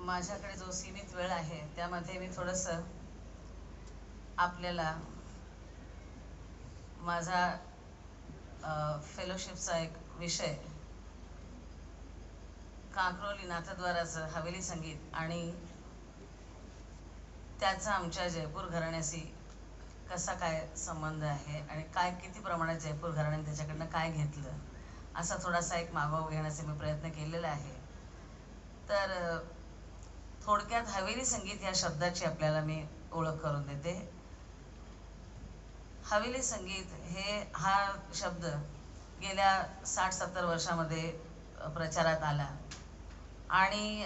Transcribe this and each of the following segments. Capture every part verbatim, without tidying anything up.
माझ्याकडे जो सीमित वेळ आहे त्यामध्ये मी थोडंसं आपल्याला माझा फेलोशिपचा एक विषय कांक्रोली नाथद्वाराचं हवेली संगीत आणि त्याचा आमच्या जयपूर घराण्याशी कसा काय संबंध आहे आणि काय किती प्रमाणात जयपूर घराण्याने त्याच्याकडनं काय घेतलं असा थोडासा एक मागोवा घेण्याचा मी प्रयत्न केलेला आहे. तर थोडक्यात हवेली संगीत या शब्दाची आपल्याला मी ओळख करून देते. हवेली संगीत हे हा शब्द गेल्या साठ सत्तर वर्षामध्ये प्रचारात आला आणि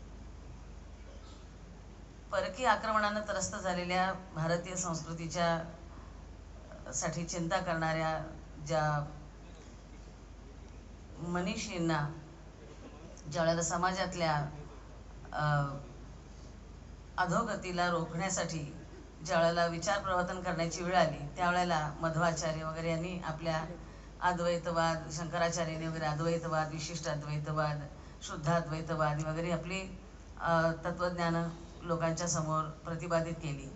परकीय आक्रमणानं त्रस्त झालेल्या भारतीय संस्कृतीच्या साठी चिंता करणाऱ्या ज्या मनीषींना ज्यावेळेला समाजातल्या अधोगतीला रोखण्यासाठी ज्यावेळेला विचार प्रवर्तन करण्याची वेळ आली त्यावेळेला मध्वाचार्य वगैरे यांनी आपल्या अद्वैतवाद, शंकराचार्यांनी वगैरे अद्वैतवाद, विशिष्ट अद्वैतवाद, शुद्धाद्वैतवाद वगैरे आपली तत्वज्ञान लोकांच्या समोर प्रतिपादित केली.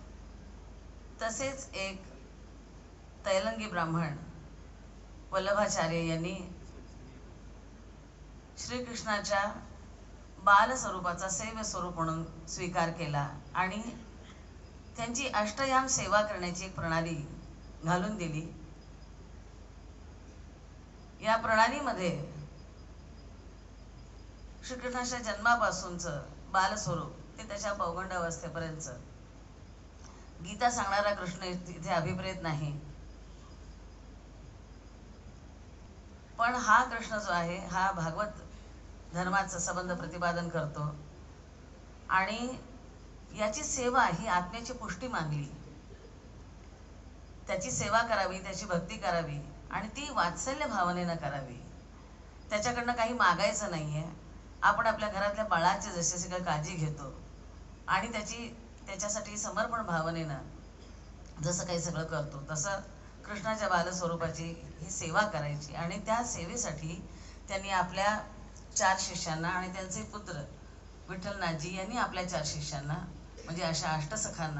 तसेच एक तैलंगी ब्राह्मण वल्लभाचार्य यांनी श्रीकृष्णाच्या बालस्वरूपाचा सेव्य स्वरूप म्हणून स्वीकार केला आणि त्यांची अष्टयाम सेवा करण्याची एक प्रणाली घालून दिली. या प्रणालीमध्ये श्रीकृष्णाच्या जन्मापासूनचं बालस्वरूप ते त्याच्या पौगंडावस्थेपर्यंतचं गीता सांगणारा कृष्ण इथे अभिप्रेत नाही, पण हा कृष्ण जो आहे हा भागवत धर्माचं संबंध प्रतिपादन करतो आणि याची सेवा ही आत्म्याची पुष्टी मानली. त्याची सेवा करावी, त्याची भक्ती करावी आणि ती वात्सल्य भावनेनं करावी. त्याच्याकडनं काही मागायचं नाहीये. आपण आपल्या घरातल्या बाळाची जशी सगळं काळजी घेतो आणि त्याची त्याच्यासाठी समर्पण भावनेनं जसं काही सगळं करतो तसं कृष्णाच्या बालस्वरूपाची ही सेवा करायची आणि त्या सेवेसाठी त्यांनी आपल्या चार शिष्यांना आणि त्यांचे पुत्र विठ्ठलनाथजी यांनी आपल्या चार शिष्यांना म्हणजे अशा अष्टसखांना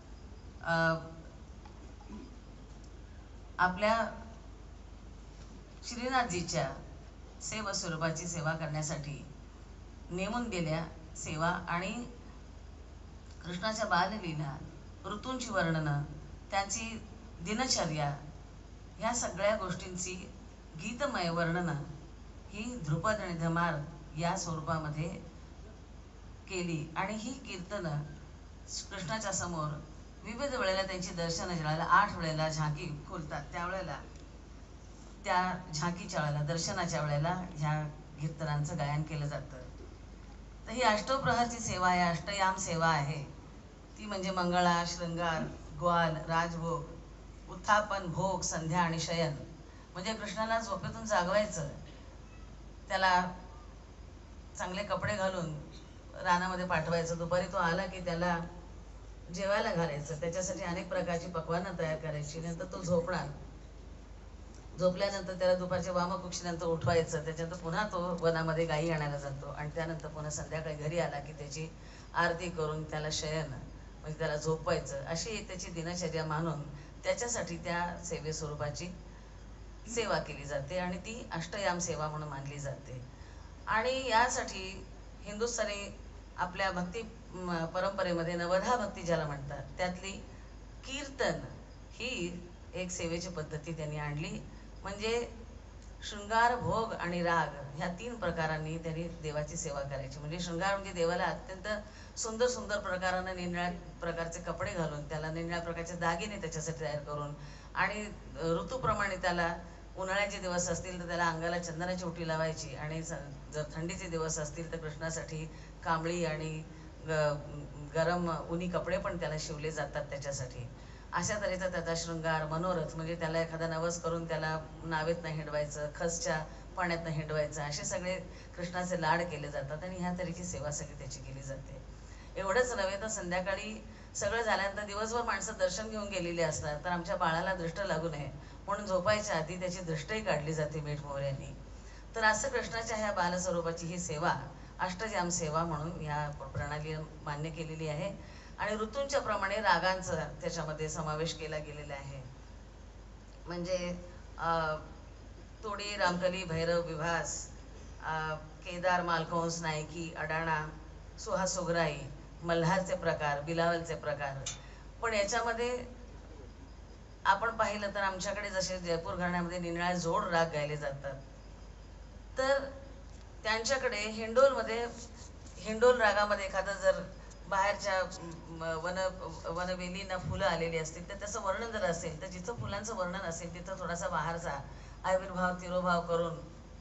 आपल्या श्रीनाथजीच्या सेवा स्वरूपाची सेवा करण्यासाठी नेमून दिल्या. सेवा आणि कृष्णाच्या बाललीला, ऋतूंची वर्णनं, त्यांची दिनचर्या ह्या सगळ्या गोष्टींची गीतमय वर्णनं ही ध्रुपद आणि धमार या स्वरूपामध्ये केली आणि ही कीर्तनं कृष्णाच्या समोर विविध वेळेला त्यांची दर्शनं ज्यावेळेला आठ वेळेला झाकी खुलतात त्यावेळेला त्या झाकीच्या वेळेला दर्शनाच्या वेळेला ह्या कीर्तनांचं गायन केलं जातं. तर ही अष्टप्रहरची सेवा आहे, अष्टयाम सेवा आहे. ती म्हणजे मंगळा, शृंगार, ग्वाल, राजभोग, उत्थापन, भोग, संध्या आणि शयन. म्हणजे कृष्णाला झोपेतून जागवायचं, त्याला चांगले कपडे घालून रानामध्ये पाठवायचं, दुपारी तो आला की त्याला जेवायला घालायचं, त्याच्यासाठी अनेक प्रकारची पक्वानं तयार करायची. नंतर तो झोपणार, झोपल्यानंतर त्याला दुपारच्या वामकुक्षीनंतर उठवायचं, त्याच्यानंतर पुन्हा तो वनामध्ये गायी आणायला जातो आणि त्यानंतर पुन्हा संध्याकाळी घरी आला की त्याची आरती करून त्याला शयन म्हणजे त्याला झोपवायचं. अशी एक त्याची दिनचर्या मानून त्याच्यासाठी त्या सेवे स्वरूपाची सेवा केली जाते आणि ती अष्टयाम सेवा म्हणून मानली जाते. आणि यासाठी हिंदुस्थानी आपल्या भक्ती परंपरेमध्ये नवधा भक्ती ज्याला म्हणतात त्यातली कीर्तन ही एक सेवेची पद्धती त्यांनी आणली. म्हणजे शृंगार, भोग आणि राग ह्या तीन प्रकारांनी त्यांनी देवाची सेवा करायची. म्हणजे शृंगार म्हणजे देवाला अत्यंत सुंदर सुंदर प्रकारानं निरनिळ्या प्रकारचे कपडे घालून त्याला निरनिळ्या प्रकारचे दागिने त्याच्यासाठी तयार करून आणि ऋतूप्रमाणे त्याला उन्हाळ्याचे दिवस असतील तर त्याला अंगाला चंदनाची उटी लावायची आणि जर थंडीचे दिवस असतील तर कृष्णासाठी कांबळी आणि गरम उनी कपडे पण त्याला शिवले जातात त्याच्यासाठी. अशा तऱ्हेचा त्याचा शृंगार, मनोरथ म्हणजे त्याला एखादा नवस करून त्याला नावेतनं हिंडवायचं, खसच्या पाण्यातनं हिंडवायचं, असे सगळे कृष्णाचे लाड केले जातात आणि ह्या तऱ्हेची सेवा सगळी त्याची केली जाते. एवढंच नव्हे तर संध्याकाळी सगळं झाल्यानंतर दिवसभर माणसं दर्शन घेऊन गेलेली असतात, तर आमच्या बाळाला दृष्ट लागू नये म्हणून झोपायच्या आधी त्याची दृष्टही काढली जाते मीठ मोहऱ्यांनी. तर असं कृष्णाच्या ह्या बालस्वरूपाची ही सेवा अष्टजाम सेवा म्हणून ह्या प्रणाली मान्य केलेली आहे आणि ऋतूंच्या प्रमाणे रागांचा त्याच्यामध्ये समावेश केला गेलेला आहे. म्हणजे तोडी, रामकली, भैरव, विभास, केदार, मालकंस, नायकी, अडाणा, सुहासुगराई, मल्हारचे प्रकार, बिलावलचे प्रकार. पण याच्यामध्ये आपण पाहिलं तर आमच्याकडे जसे जयपूर घराण्यामध्ये निराळ्या जोड राग गायले जातात, तर त्यांच्याकडे हिंडोलमध्ये हिंडोल रागामध्ये एखादं जर बाहेरच्या वन वनवेलींना फुलं आलेली असतील तर त्याचं वर्णन जर असेल तर जिथं फुलांचं वर्णन असेल तिथं थोडासा बाहेरचा आविर्भाव तिरोभाव करून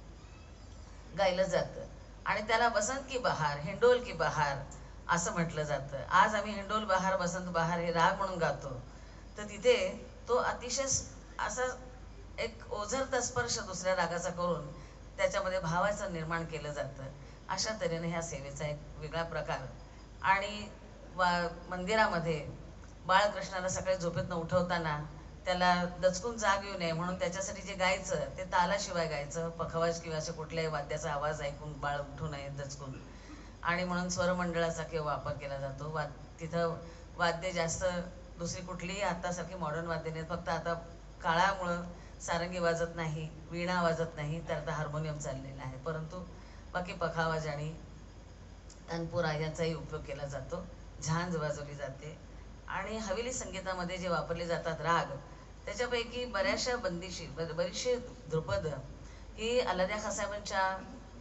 गायलं जातं आणि त्याला बसंत की बहार, हिंडोल की बहार असं म्हटलं जातं. आज आम्ही हिंडोल बहार, बसंत बहार हे राग म्हणून गातो, तर तिथे तो अतिशय असा एक ओझरता स्पर्श दुसऱ्या रागाचा करून त्याच्यामध्ये भावाचं निर्माण केलं जातं. अशा तऱ्हेने ह्या सेवेचा एक वेगळा प्रकार. आणि वा मंदिरामध्ये बाळकृष्णाला सकाळी झोपेतनं उठवताना त्याला दचकून जाग येऊ नये म्हणून त्याच्यासाठी जे गायचं ते तालाशिवाय गायचं, पखवाज किंवा अशा कुठल्याही वाद्याचा आवाज ऐकून बाळ उठू नये दचकून, आणि म्हणून स्वरमंडळाचा किंवा वापर केला जातो. वाद तिथं वाद्य जास्त दुसरी कुठलीही आतासारखी मॉडर्न वाद्य नाहीत, फक्त आता काळामुळं सारंगी वाजत नाही, वीणा वाजत नाही, तर आता हार्मोनियम चाललेला आहे, परंतु बाकी पखावाज आणि तानपुरा याचाही उपयोग केला जातो. झांज वाजवली जाते. आणि हवेली संगीतामध्ये जे वापरले जातात राग, त्याच्यापैकी बऱ्याचशा बंदिशी, बरीचशी ध्रुपद ही अल्लादिया खासाहेबांच्या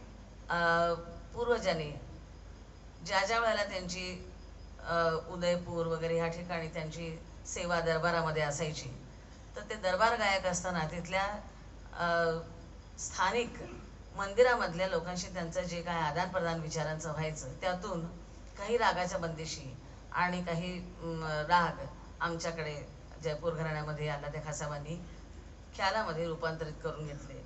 पूर्वजांनी ज्या ज्या वेळेला त्यांची उदयपूर वगैरे ह्या ठिकाणी त्यांची सेवा दरबारामध्ये असायची, तर ते दरबार गायक असताना तिथल्या स्थानिक मंदिरामधल्या लोकांशी त्यांचं जे काय आदान प्रदान विचारांचं व्हायचं, त्यातून काही रागाच्या बंदिशी आणि काही राग आमच्याकडे जयपूर घराण्यामध्ये अल्लादिया खासाहेबांनी ख्यालामध्ये रूपांतरित करून घेतले.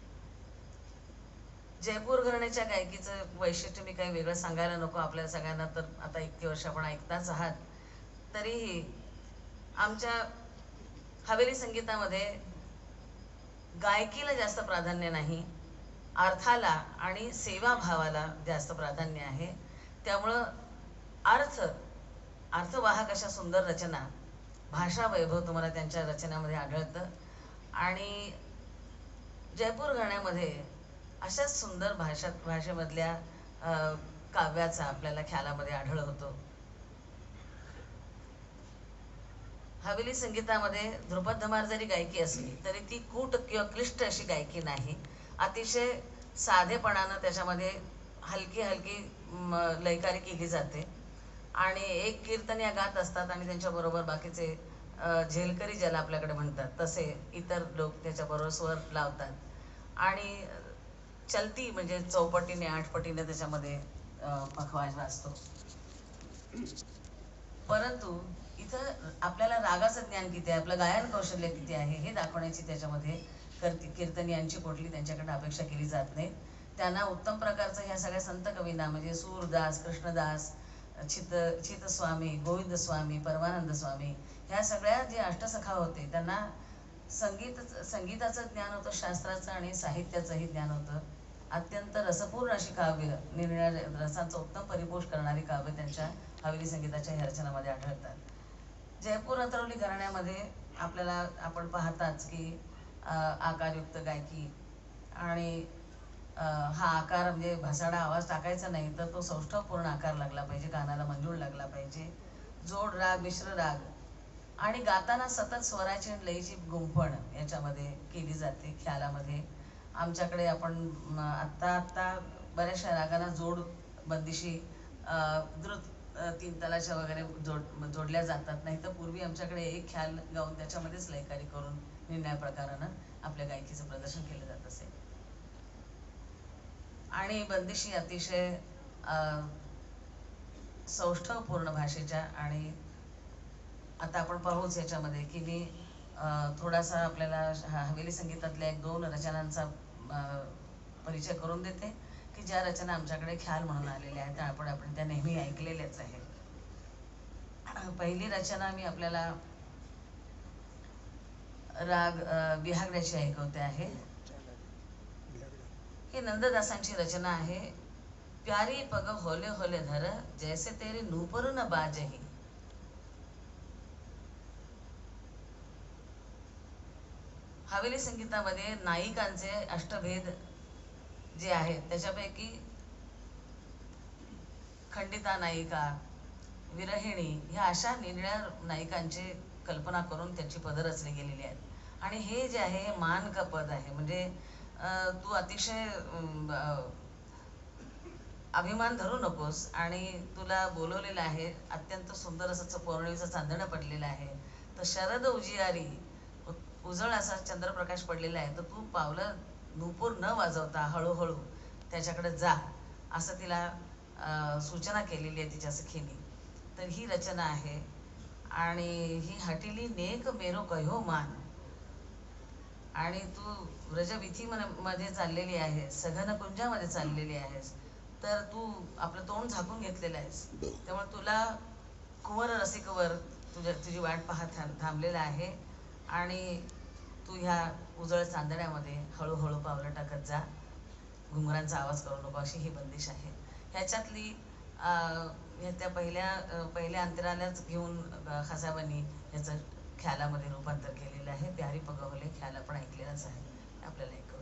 जयपूर घराण्याच्या गायकीचं वैशिष्ट्य मी काही वेगळं सांगायला नको आपल्या सगळ्यांना, तर आता इतकी वर्ष आपण ऐकताच आहात. तरीही आमच्या हवेली संगीतामध्ये गायकीला जास्त प्राधान्य नाही, अर्थाला आणि सेवाभावाला जास्त प्राधान्य आहे. त्यामुळं अर्थ अर्थवाहक अशा सुंदर रचना, भाषा वैभव तुम्हाला त्यांच्या रचनामध्ये आढळतं. आणि जयपूर घराण्यामध्ये अशाच सुंदर भाषा भाषेमधल्या काव्याचा आपल्याला ख्यालामध्ये आढळ होतो. हवेली संगीतामध्ये ध्रुपद धमार जरी गायकी असली तरी ती कूट किंवा क्लिष्ट अशी गायकी नाही. अतिशय साधेपणानं त्याच्यामध्ये हलकी हलकी लयकारी केली जाते आणि एक कीर्तन या गात असतात आणि त्यांच्याबरोबर बाकीचे झेलकरी ज्याला आपल्याकडे म्हणतात तसे इतर लोक त्याच्याबरोबर स्वर लावतात आणि चलती म्हणजे चौपटीने आठपटीने त्याच्यामध्ये पखवाज वाजतो. परंतु इथं आपल्याला रागाचं ज्ञान किती आहे, आपलं गायन कौशल्य किती आहे हे दाखवण्याची त्याच्यामध्ये कर्ती कीर्तनियांची कुठली त्यांच्याकडे अपेक्षा केली जात नाही. त्यांना उत्तम प्रकारचं ह्या सगळ्या संत कवींना म्हणजे सूरदास, कृष्णदास, चित चितस्वामी, गोविंद स्वामी, परमानंद स्वामी ह्या सगळ्या जे अष्टसखा होते त्यांना संगीत संगीताचं ज्ञान होतं, शास्त्राचं आणि साहित्याचंही ज्ञान होतं. अत्यंत रसपूर्ण अशी काव्य, निरनिराळ्या रसांचा उत्तम परिपोष करणारी काव्य त्यांच्या हवेली संगीताच्या ह्या रचनामध्ये आढळतात. जयपूर-अत्रौली घराण्यामध्ये आपल्याला आपण पाहताच की आकारयुक्त गायकी आणि हा आकार म्हणजे भसाडा आवाज टाकायचा नाही तर तो सौष्ठवपूर्ण आकार लागला पाहिजे, कानाला मंजूळ लागला पाहिजे. जोड राग, मिश्र राग आणि गाताना सतत स्वराची आणि लयीची गुंफण याच्यामध्ये केली जाते ख्यालामध्ये. आमच्याकडे आपण आत्ता आत्ता बऱ्याचशा रागांना जोड बंदिशी द्रुत तीन तालाच्या वगैरे जोड जोडल्या जातात, नाही तर पूर्वी आमच्याकडे एक ख्याल गाऊन त्याच्यामध्येच लयकारी करून निर्णय प्रकारानं आपल्या गायकीचं प्रदर्शन केलं जात असे. आणि बंदिशी अतिशय सौष्ठवपूर्ण भाषेच्या आणि आता आपण पाहूच याच्यामध्ये की मी थोडासा आपल्याला हवेली संगीतातल्या एक दोन रचनांचा परिचय करून देते की ज्या रचना आमच्याकडे ख्याल म्हणून आलेल्या आहेत, आपण आपण त्या नेहमी ऐकलेल्याच आहेत. पहिली रचना मी आपल्याला राग बिहागड्याची ऐकवते आहे. ही नंददासांची रचना आहे. प्यारी पग होले होले धर जैसे तेरे नूपुर न बाजही. हवेली संगीतामध्ये नायिकांचे अष्टभेद जे आहेत त्याच्यापैकी खंडिता नायिका, विरहिणी ह्या अशा निरनिळ्या नायिकांची कल्पना करून त्याची पद रचली गेलेली आहेत. आणि हे जे आहे हे मान का पद आहे, म्हणजे तू अतिशय अभिमान धरू नकोस आणि तुला बोलवलेलं आहे, अत्यंत सुंदर असं पौर्णिमेचं चांदणं पडलेलं आहे, तर शरद उजियारी उजळ असा चंद्रप्रकाश पडलेला आहे, तर तू पावलं नूपूर न वाजवता हळूहळू त्याच्याकडे जा, असं तिला सूचना केलेली आहे तिच्या सखीने. तर ही रचना आहे. आणि ही हटिली नेक मेरो कहो मान. आणि तू व्रजविथी मध्ये चाललेली आहे, सघन कुंजामध्ये चाललेली आहेस, तर तू आपलं तोंड झाकून घेतलेलं आहेस, त्यामुळे तुला कुंवर रसिकवर तुझ्या तुझी वाट पाहत थांबलेला आहे. आणि तू ह्या उजळ चांदण्यामध्ये हळूहळू पावलं टाकत जा, घुंगरांचा आवाज करू नको, अशी ही बंदिश आहे. ह्याच्यातली त्या पहिल्या पहिल्या अंतरालाच घेऊन खासाबांनी ह्याचं ख्यालामध्ये रूपांतर केलेलं आहे. प्यारी पगवले ख्याल आपण ऐकलेलाच आहे, आपल्याला ऐकवते.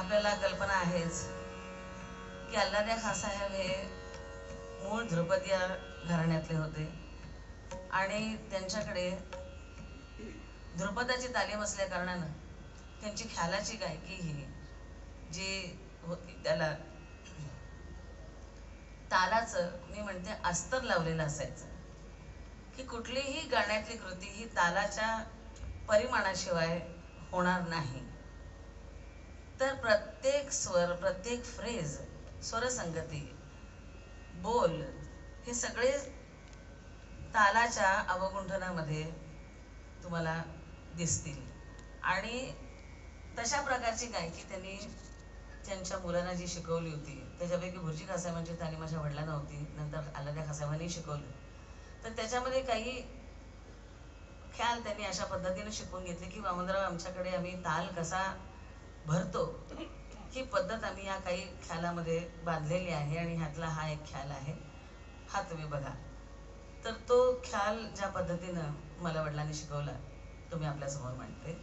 आपल्याला कल्पना आहेच की अल्लादिया खान साहेब हे मूळ ध्रुपदिया घराण्यातले होते आणि त्यांच्याकडे ध्रुपदाची तालीम असल्या कारणानं त्यांची ख्यालाची गायकी ही जी होती त्याला तालाचं मी म्हणते अस्तर लावलेलं असायचं की कुठलीही गाण्यातली कृती ही तालाच्या परिमाणाशिवाय होणार नाही. तर प्रत्येक स्वर, प्रत्येक फ्रेज, स्वरसंगती, बोल हे सगळे तालाच्या अवगुंठनामध्ये तुम्हाला दिसतील. आणि तशा प्रकारची गायकी त्यांनी त्यांच्या मुलांना जी शिकवली होती, त्याच्यापैकी भुर्जी खासाबांची तालीम माझ्या वडिलांना होती, नंतर अल्लादिया खासाबांनी शिकवली. तर त्याच्यामध्ये काही ख्याल त्यांनी अशा पद्धतीने शिकवून घेतले की वामनराव आमच्याकडे आम्ही ताल कसा भरतो ही पद्धत आम्ही या काही ख्यालामध्ये बांधलेली आहे आणि ह्यातला हा एक ख्याल आहे, हा तुम्ही बघा. तर तो ख्याल ज्या पद्धतीनं मला वडिलांनी शिकवला तो मी आपल्यासमोर मांडते.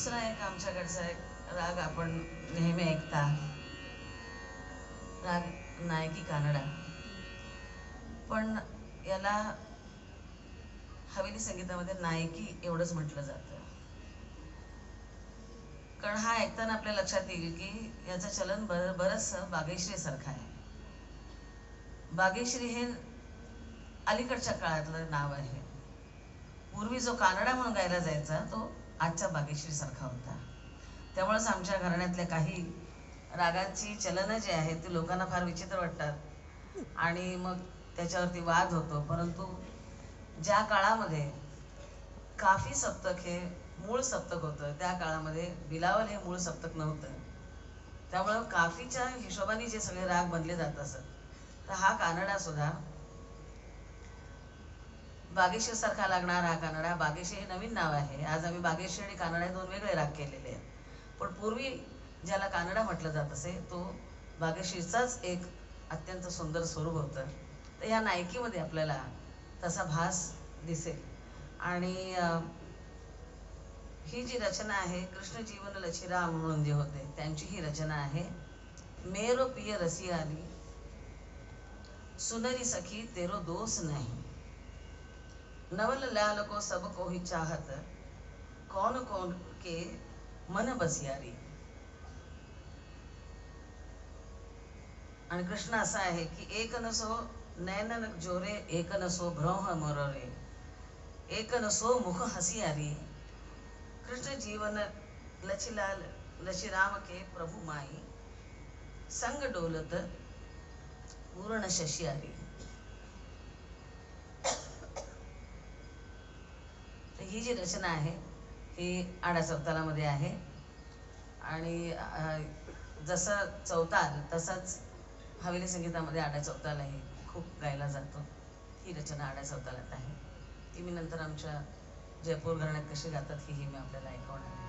दुसरा एक आमच्याकडचा एक राग आपण नेहमी ऐकता, राग नायकी कानडा. पण याला हवेली संगीतामध्ये नायकी एवढंच म्हटलं जातं. कारण हा ऐकताना आपल्या लक्षात येईल की याचं चलन बर बरंचसं बागेश्री सारखं आहे. बागेश्री हे अलीकडच्या काळातलं नाव आहे. पूर्वी जो कानडा म्हणून गायला जायचा तो आजच्या बागेश्री सारखा होता. त्यामुळेच आमच्या घराण्यातल्या काही रागांची चलन जी आहेत ती लोकांना फार विचित्र वाटतात आणि मग त्याच्यावरती वाद होतो. परंतु ज्या काळामध्ये काफी सप्तक हे मूळ सप्तक होतं त्या काळामध्ये बिलावल हे मूळ सप्तक नव्हतं. त्यामुळं काफीच्या हिशोबाने जे सगळे राग बनले जात असत, तर हा कानडा सुद्धा बागेश्री सारखा लागणार. हा कानडा, बागेश्री हे नवीन नाव आहे. आज आम्ही बागेश्री आणि कानडा दोन वेगळे राग केलेले आहेत. पण पूर्वी ज्याला कानडा म्हटलं जात असे तो बागेश्रीचाच एक अत्यंत सुंदर स्वरूप होतं. तर या नायकीमध्ये आपल्याला तसा भास दिसेल. आणि ही जी रचना आहे कृष्ण जीवन लचिराम म्हणून जे होते त्यांची ही रचना आहे. मेरो पिय रसियाली सुनरी सखी तेरो दोष नहीं, नवल लाल को सब को ही चाहत, कौन कौन के मन बसियारी. आणि कृष्ण असा आहे की एक नसो नैनन जोरे, एक नसो भ्रौह मोररे, एक नसो मुख हसियारी. कृष्ण जीवन लचिलाल लचिराम के प्रभु माई, संग डोलत पूर्ण शशियारी. ही जी रचना आहे ही आड्या चौतालामध्ये आहे. आणि जसं चौताल तसंच हवेली संगीतामध्ये आड्या चौतालही खूप गायला जातो. ही रचना आड्या चौतालात आहे. ती मी नंतर आमच्या जयपूर घराण्यात कशी गातात ही मी आपल्याला ऐकवणार आहे.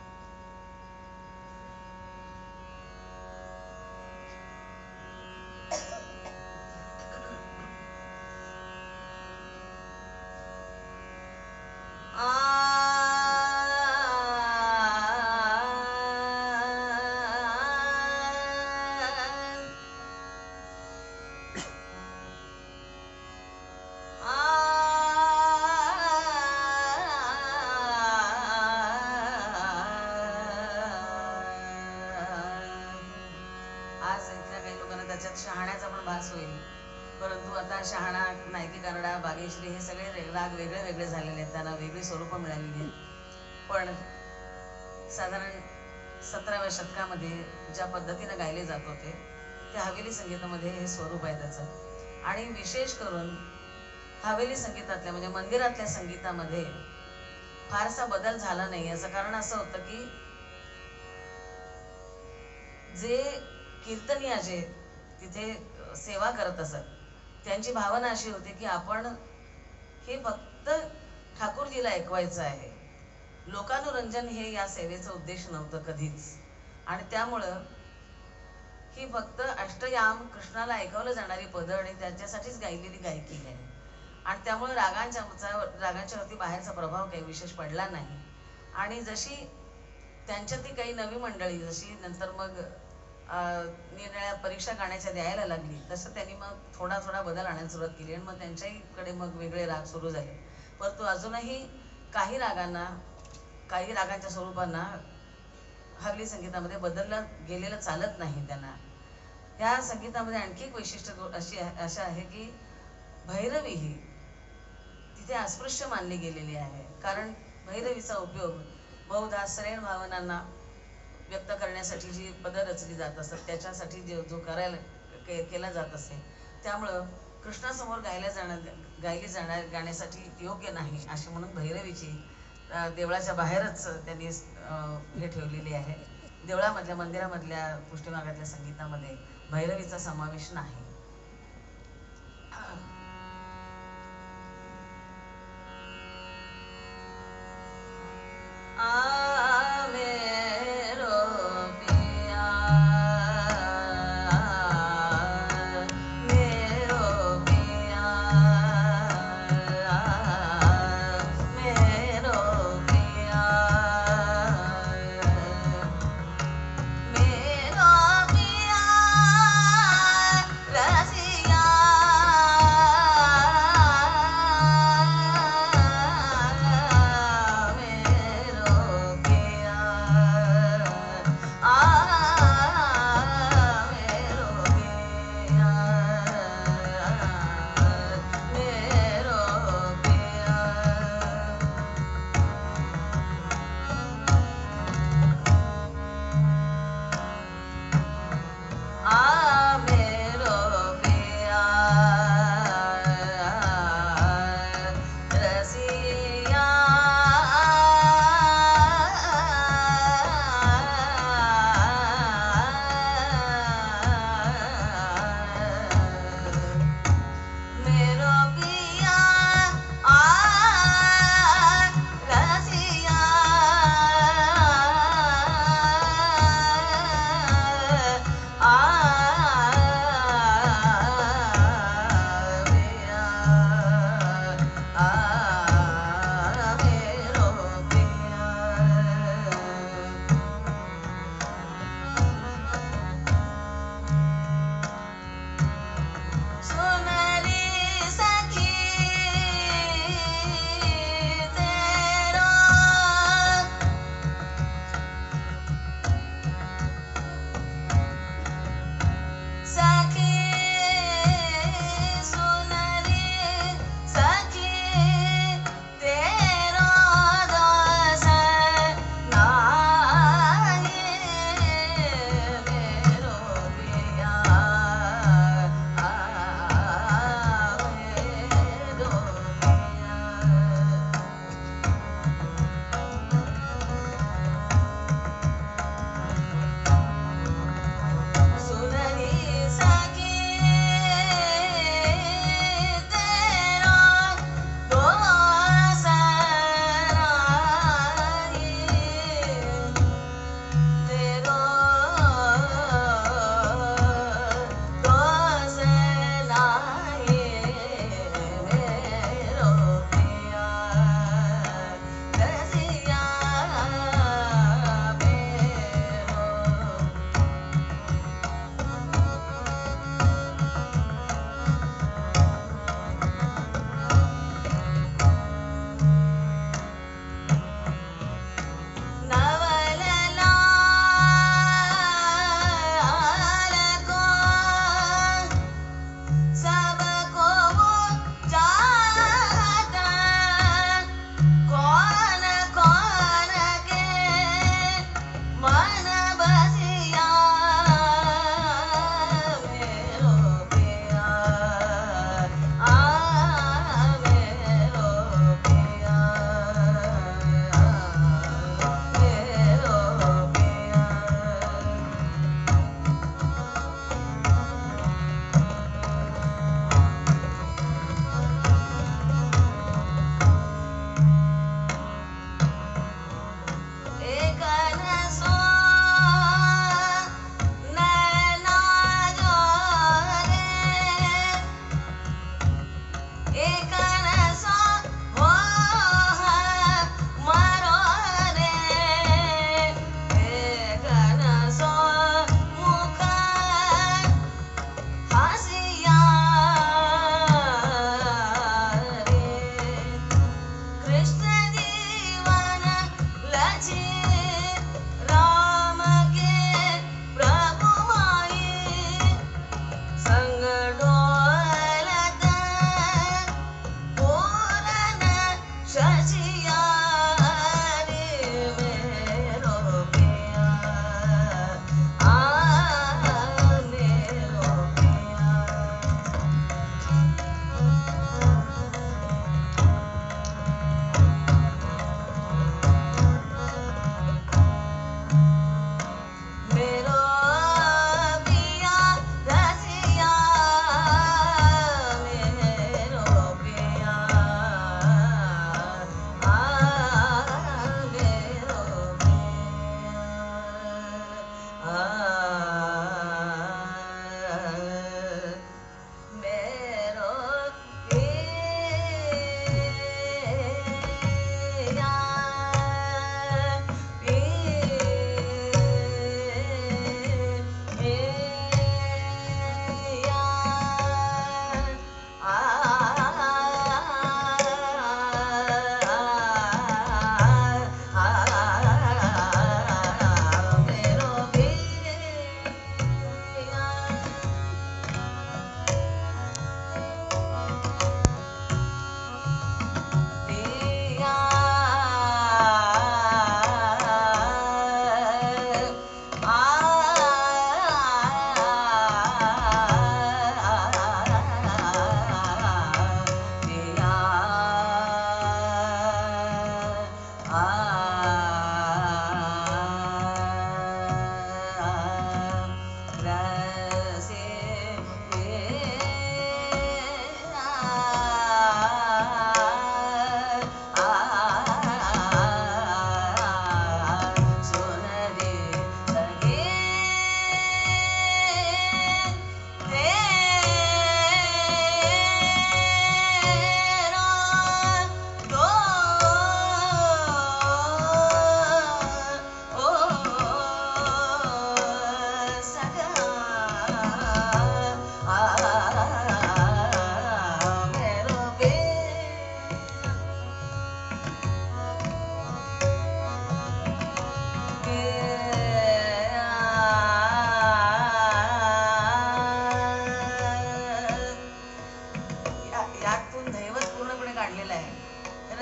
शहाण्याचा पण भास होईल. परंतु आता शहाणा, नायकी कानडा, बागेश्री हे सगळे राग वेगळे वेगळे झालेले आहेत. त्यांना वेगळी स्वरूपं मिळालेली आहेत. पण साधारण सतराव्या शतकामध्ये ज्या पद्धतीने गायले जात होते त्या हवेली संगीतामध्ये हे स्वरूप आहे त्याचं. आणि विशेष करून हवेली संगीतातल्या म्हणजे मंदिरातल्या संगीतामध्ये फारसा बदल झाला नाही. याचं कारण असं होतं की जे कीर्तनीय जे तिथे सेवा करत असत त्यांची भावना अशी होती की आपण हे फक्त ठाकूरजीला ऐकवायचं आहे. लोकानुरंजन हे या सेवेचं उद्देश नव्हतं कधीच. आणि त्यामुळं ही फक्त अष्टयाम कृष्णाला ऐकवलं जाणारी पदं आणि त्याच्यासाठीच गायलेली गायकी आहे. आणि त्यामुळे रागांच्या रागांच्यावरती बाहेरचा प्रभाव काही विशेष पडला नाही. आणि जशी त्यांच्यातली काही नवी मंडळी जशी नंतर मग निरनिळ्या परीक्षा गाण्याच्या द्यायला लागली तसं त्यांनी मग थोडा थोडा बदल आणायला सुरुवात केली. आणि मग त्यांच्याकडे मग वेगळे राग सुरू झाले. परंतु अजूनही काही रागांना, काही रागांच्या स्वरूपांना हवेली संगीतामध्ये बदललं गेलेलं चालत नाही त्यांना. या संगीतामध्ये आणखी एक वैशिष्ट्य अशी अशा आहे की भैरवी ही तिथे अस्पृश्य मानली गेलेली आहे. कारण भैरवीचा उपयोग बहुधा सरेण भावनांना व्यक्त करण्यासाठी जी पदं रचली जात असतात त्याच्यासाठी जे जो करायला के केला जात असे त्यामुळं कृष्णासमोर गायल्या जाणार गायली जाणार गाण्यासाठी योग्य नाही अशी म्हणून भैरवीची देवळाच्या बाहेरच त्यांनी हे ठेवलेली आहे. देवळामधल्या मंदिरामधल्या पृष्ठभागातल्या संगीतामध्ये भैरवीचा समावेश नाही.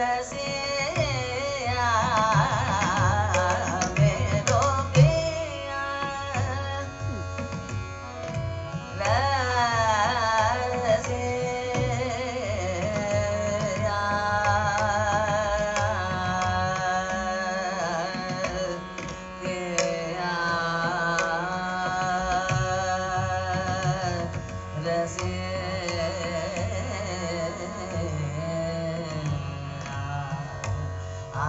आ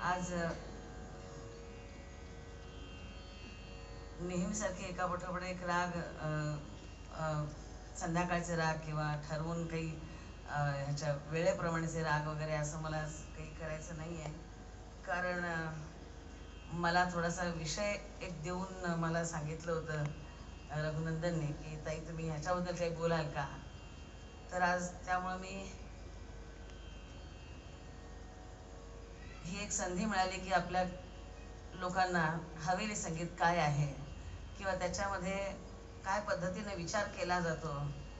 आज नेहमीसारखे एका पाठोपाठ एक राग, संध्याकाळचे राग किंवा ठरवून काही ह्याच्या वेळेप्रमाणेचे राग वगैरे असं मला काही करायचं नाही आहे. कारण मला थोडासा विषय एक देऊन मला सांगितलं होतं रघुनंदनने की ताई तुम्ही ह्याच्याबद्दल काही बोलाल का. तर आज त्यामुळे मी ही एक संधी मिळाली की आपल्या लोकांना हवेली संगीत काय आहे किंवा त्याच्यामध्ये काय पद्धतीने विचार केला जातो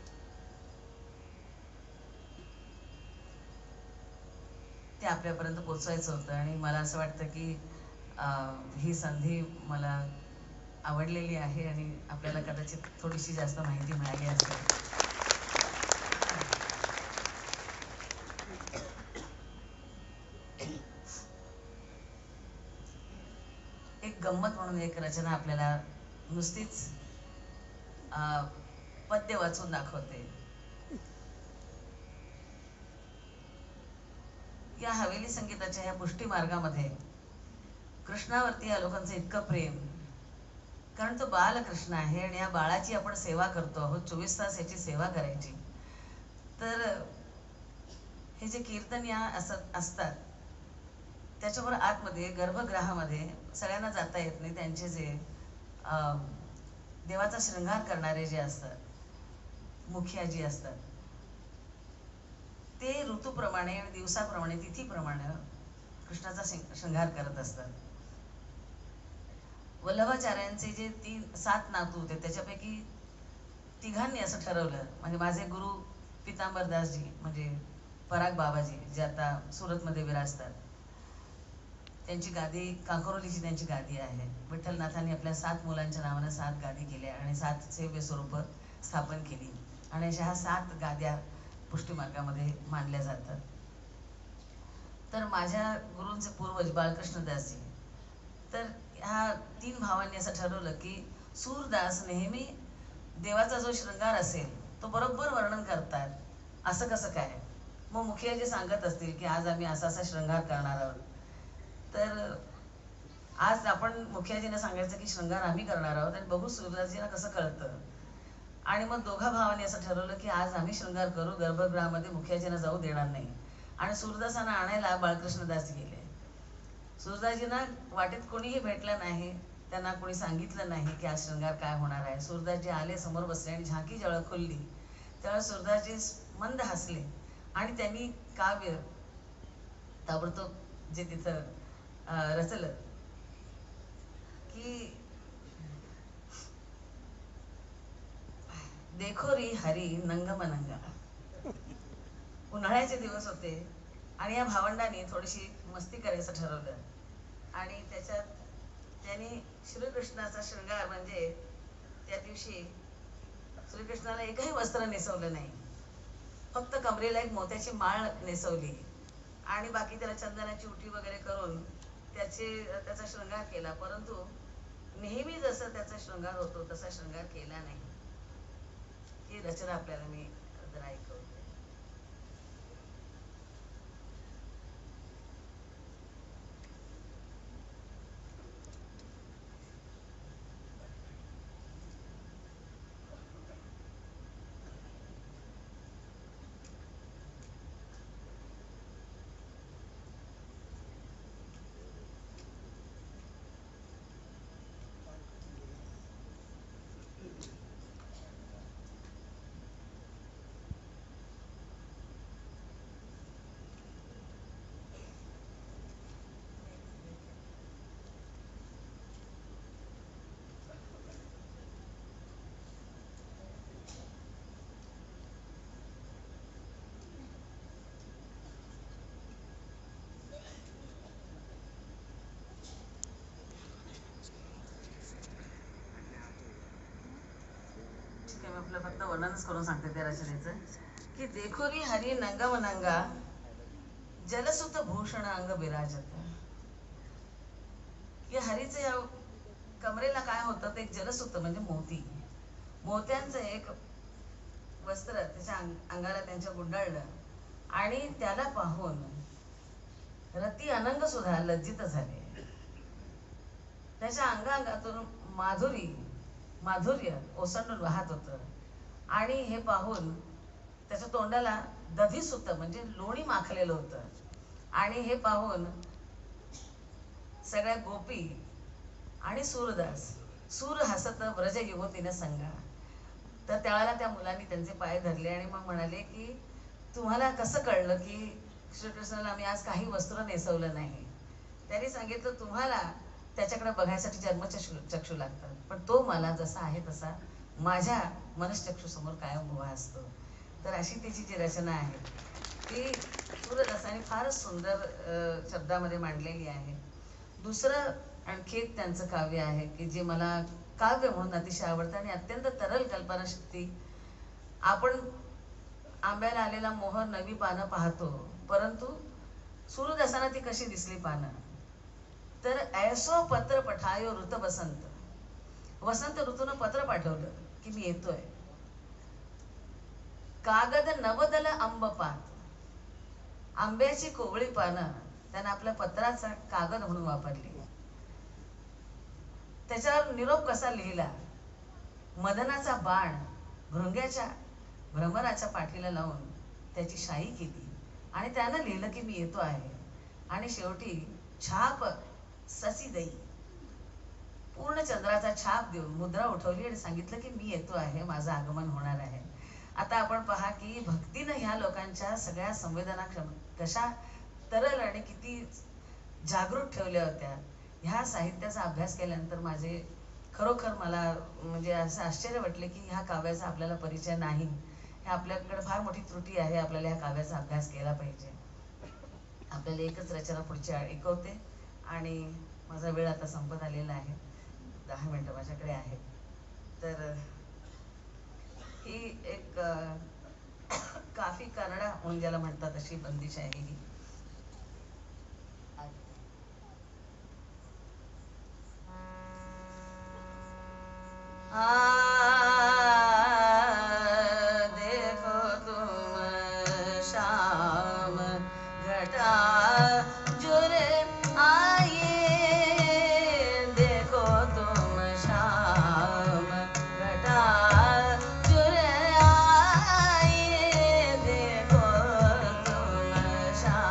ते आपल्यापर्यंत पोचवायचं होतं. आणि मला असं वाटतं की ही संधी मला आवडलेली आहे आणि आपल्याला कदाचित थोडीशी जास्त माहिती मिळाली असेल. एक गंमत म्हणून एक रचना आपल्याला नुसतीच पद्य वाचून दाखवते. या हवेली संगीताच्या ह्या पुष्टी मार्गामध्ये कृष्णावरती या लोकांचं इतकं प्रेम, कारण तो बालकृष्ण आहे आणि या बाळाची आपण सेवा करतो आहोत. चोवीस तास याची सेवा करायची. तर हे जे कीर्तन या असत असतात त्याच्याबरोबर आतमध्ये गर्भगृहामध्ये सगळ्यांना जाता येत नाही. त्यांचे जे देवाचा शृंगार करणारे जे असतात, मुखिया जी असतात, ते ऋतूप्रमाणे आणि दिवसाप्रमाणे तिथीप्रमाणे कृष्णाचा शृंगार करत असतात. वल्लभाचार्यांचे जे तीन सात नातू होते त्याच्यापैकी तिघांनी असं ठरवलं, म्हणजे माझे गुरु पितांबरदासजी म्हणजे पराग बाबाजी जे आता सुरतमध्ये विराजतात, त्यांची गादी कांकरोलीची त्यांची गादी आहे. विठ्ठलनाथांनी आपल्या सात मुलांच्या नावानं सात गादी केल्या आणि सात सेव्य स्वरूप स्थापन केली आणि अशा ह्या सात गाद्या पुष्टीमार्गामध्ये मानल्या जातात. तर माझ्या गुरूंचे पूर्वज बाळकृष्णदासजी, तर ह्या तीन भावांनी असं ठरवलं की सूरदास नेहमी देवाचा जो शृंगार असेल तो बरोबर वर्णन करतात. असं कसं काय. मग मुखिया जे सांगत असतील की आज आम्ही असा असा शृंगार करणार आहोत, तर आज आपण मुखियाजींना सांगायचं की शृंगार आम्ही करणार आहोत आणि बघू सूरदासजींना कसं कळतं. आणि मग दोघा भावांनी असं ठरवलं की आज आम्ही शृंगार करू, गर्भगृहामध्ये मुखियाजींना जाऊ देणार नाही. आणि सूरदासांना आणायला बाळकृष्णदास गेले. सूरदासजींना वाटेत कोणीही भेटलं नाही, त्यांना कोणी सांगितलं नाही की आज शृंगार काय होणार आहे. सूरदासजी आले, समोर बसले आणि झाकी जेव्हा खुलली तेव्हा सूरदासजी मंद हसले आणि त्यांनी काव्य ताबडतोब जे तिथं रचलं की देखो री हरी नंगमनंगा. उन्हाळ्याचे दिवस होते आणि या भावंडांनी थोडीशी मस्ती करायचं ठरवलं आणि त्याच्यात त्यांनी श्रीकृष्णाचा शृंगार म्हणजे त्या दिवशी श्रीकृष्णाला एकही वस्त्र नेसवलं नाही, फक्त कमरेला एक मोत्याची माळ नेसवली आणि बाकी त्याला चंदनाची उटी वगैरे करून त्याचे त्याचा शृंगार केला. परंतु नेहमी जसं त्याचा शृंगार होतो तसा शृंगार केला नाही. ही रचना आपल्याला मी जरा ऐकवते. आपलं फक्त वर्णनच करून सांगते त्या रचनेचं की देखोरी हरी नंगमनंगा जलसुत भूषण अंग विराजत. या हरीचं या कमरेला काय होतं ते एक जलसुत म्हणजे मोती, मोत्यांचं एक वस्त्र त्याच्या अंगाला त्यांच्या गुंडाळलं आणि त्याला पाहून रती अनंग सुद्धा लज्जित झाले. त्याच्या अंगांगातून माधुरी माधुर्य ओसंडून वाहत होतं आणि हे पाहून त्याच्या तोंडाला दधी सुत म्हणजे लोणी माखलेलं होतं. आणि हे पाहून सगळ्या गोपी आणि सूरदास सूर हसत ब्रज युवतीने सांगा. तर त्यावेळेला त्या मुलांनी त्यांचे पाय धरले आणि मग म्हणाले की तुम्हाला कसं कळलं की श्रीकृष्णाला आम्ही आज काही वस्त्र नेसवलं नाही. त्यांनी सांगितलं तुम्हाला त्याच्याकडे बघायसाठी जन्मचक्षु चक्षु लागतात, पण तो मला जसा आहे तसा माझ्या मनश्चक्षुसमोर कायम उभा असतो. तर अशी त्याची जी रचना आहे ती सूरदासाने फारच सुंदर शब्दामध्ये मांडलेली आहे. दुसरं आणखी एक त्यांचं काव्य आहे की जे मला काव्य म्हणून अतिशय आवडतं आणि अत्यंत तरल कल्पनाशक्ती. आपण आंब्याला आलेला मोहर नवी पानं पाहतो, परंतु सूरदासांना ती कशी दिसली पानं. तर ऐसो पत्र पठायो ऋत बसंत, वसंत ऋतून पत्र पाठवलं की मी येतोय. कागद नवदल आंबपात, आंब्याची कोवळी पानं त्यानं आपल्या पत्राचा कागद म्हणून वापरली. त्याच्यावर निरोप कसा लिहिला, मदनाचा बाण भृंग्याच्या भ्रमराच्या पाठीला लावून त्याची शाई केली आणि त्यानं लिहिलं की मी येतो आहे. आणि शेवटी छाप ससी दई, पूर्ण चंद्राचा छाप देऊन मुद्रा उठवली आणि सांगितलं की मी येतो आहे, माझं आगमन होणार आहे. आता आपण पहा की भक्तीनं ह्या लोकांच्या सगळ्या संवेदना क्षम कशा तरल आणि किती जागृत ठेवल्या होत्या. ह्या साहित्याचा अभ्यास केल्यानंतर माझे खरोखर मला म्हणजे असं आश्चर्य वाटले की ह्या काव्याचा आपल्याला परिचय नाही. हे आपल्याकडे फार मोठी त्रुटी आहे. आपल्याला ह्या काव्याचा अभ्यास केला पाहिजे. आपल्याला एकच रचना पुढची ऐकवते आणि माझा वेळ आता संपत आलेला आहे. दहा मिनिटं माझ्याकडे आहे. तर ही एक काफी कानडा म्हणून ज्याला म्हणतात अशी बंदिश आहे ही. देखो तुम शाम घटा जुरे आए, देखो तुम शाम घटा जुरे आए, देखो तुम शाम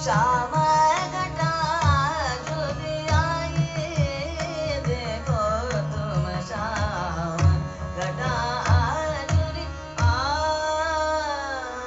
श्याम घटा झुरी आई देखो तुम श्याम घटा झुरी आई।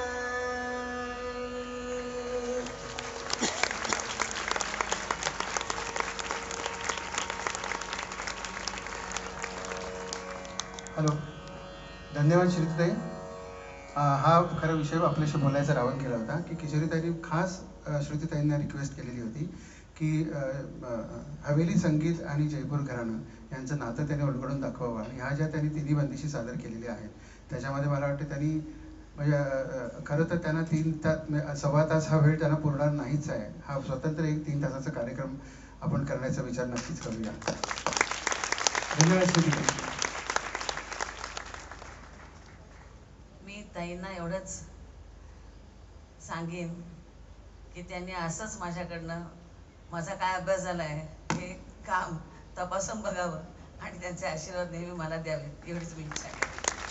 हॅलो, धन्यवाद श्रुतिताई. हा खरा विषय आपल्याशी बोलायचा रावण केला होता की किशोरीताईंनी खास श्रुतिताईंना रिक्वेस्ट केलेली होती की हवेली संगीत आणि जयपूर घराणं यांचं नातं त्यांनी उलगडून दाखवावं. आणि ह्या ज्या त्यांनी तिन्ही बंदिशी सादर केलेल्या आहेत त्याच्यामध्ये मला वाटतं त्यांनी म्हणजे खरं तर त्यांना तीन तास सव्वा तास हा वेळ त्यांना पुरणार नाहीच आहे. हा स्वतंत्र एक तीन तासाचा कार्यक्रम आपण करण्याचा विचार नक्कीच करूया. धन्यवाद श्रुतिताई. मी ताईंना एवढंच सांगेन की त्यांनी असंच माझ्याकडनं माझा काय अभ्यास झाला आहे हे काम तपासून बघावं आणि त्यांचे आशीर्वाद नेहमी मला द्यावे एवढीच मी इच्छा आहे.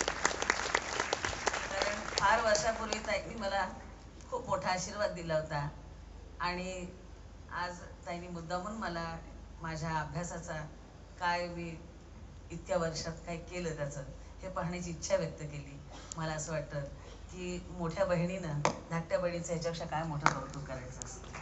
कारण फार वर्षापूर्वी ताईंनी मला खूप मोठा आशीर्वाद दिला होता आणि आज ताईंनी मुद्दामून मला माझ्या अभ्यासाचा काय मी इतक्या वर्षात काय केलं त्याचं हे पाहण्याची इच्छा व्यक्त केली. मला असं वाटतं की मोठ्या बहिणीनं धाकट्या बहिणीचं ह्याच्यापेक्षा काय मोठं कौतुक करायचं असतं.